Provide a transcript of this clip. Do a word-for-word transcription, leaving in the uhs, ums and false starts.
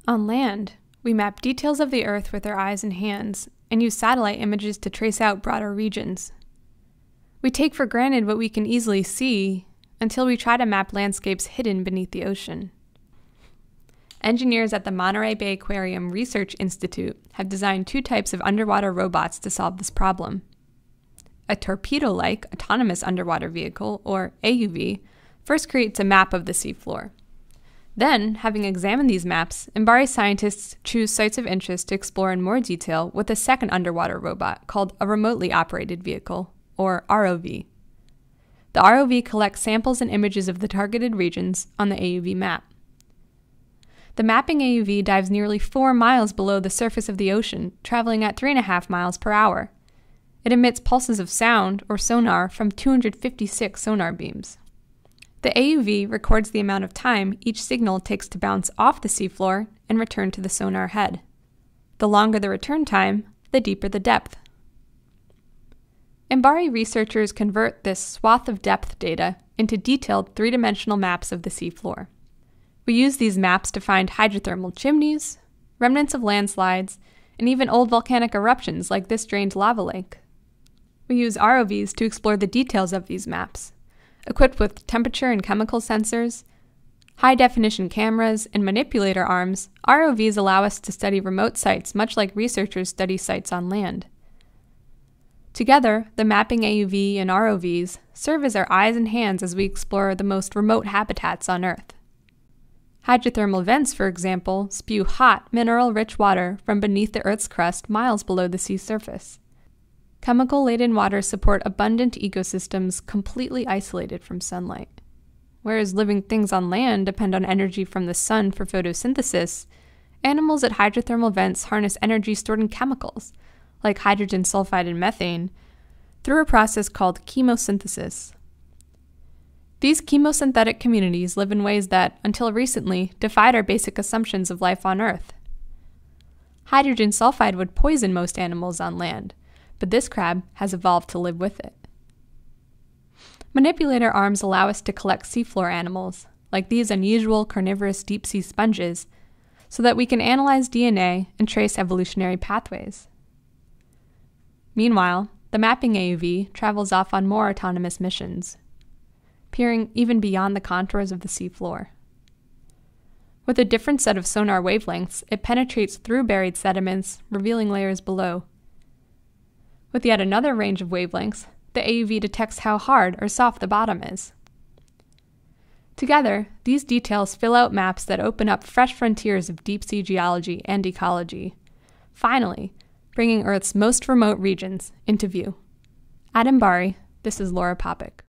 On land, we map details of the Earth with our eyes and hands and use satellite images to trace out broader regions. We take for granted what we can easily see until we try to map landscapes hidden beneath the ocean. Engineers at the Monterey Bay Aquarium Research Institute have designed two types of underwater robots to solve this problem. A torpedo-like autonomous underwater vehicle, or A U V, first creates a map of the seafloor. Then, having examined these maps, MBARI scientists choose sites of interest to explore in more detail with a second underwater robot called a remotely operated vehicle, or R O V. The R O V collects samples and images of the targeted regions on the A U V map. The mapping A U V dives nearly four miles below the surface of the ocean, traveling at three and a half miles per hour. It emits pulses of sound, or sonar, from two hundred fifty-six sonar beams. The A U V records the amount of time each signal takes to bounce off the seafloor and return to the sonar head. The longer the return time, the deeper the depth. MBARI researchers convert this swath of depth data into detailed three-dimensional maps of the seafloor. We use these maps to find hydrothermal chimneys, remnants of landslides, and even old volcanic eruptions like this drained lava lake. We use R O Vs to explore the details of these maps. Equipped with temperature and chemical sensors, high-definition cameras, and manipulator arms, R O Vs allow us to study remote sites much like researchers study sites on land. Together, the mapping A U V and R O Vs serve as our eyes and hands as we explore the most remote habitats on Earth. Hydrothermal vents, for example, spew hot, mineral-rich water from beneath the Earth's crust miles below the sea surface. Chemical-laden waters support abundant ecosystems completely isolated from sunlight. Whereas living things on land depend on energy from the sun for photosynthesis, animals at hydrothermal vents harness energy stored in chemicals, like hydrogen sulfide and methane, through a process called chemosynthesis. These chemosynthetic communities live in ways that, until recently, defied our basic assumptions of life on Earth. Hydrogen sulfide would poison most animals on land, but this crab has evolved to live with it. Manipulator arms allow us to collect seafloor animals, like these unusual carnivorous deep-sea sponges, so that we can analyze D N A and trace evolutionary pathways. Meanwhile, the mapping A U V travels off on more autonomous missions, peering even beyond the contours of the seafloor. With a different set of sonar wavelengths, it penetrates through buried sediments, revealing layers below. With yet another range of wavelengths, the A U V detects how hard or soft the bottom is. Together, these details fill out maps that open up fresh frontiers of deep-sea geology and ecology, finally bringing Earth's most remote regions into view. At MBARI, this is Laura Poppick.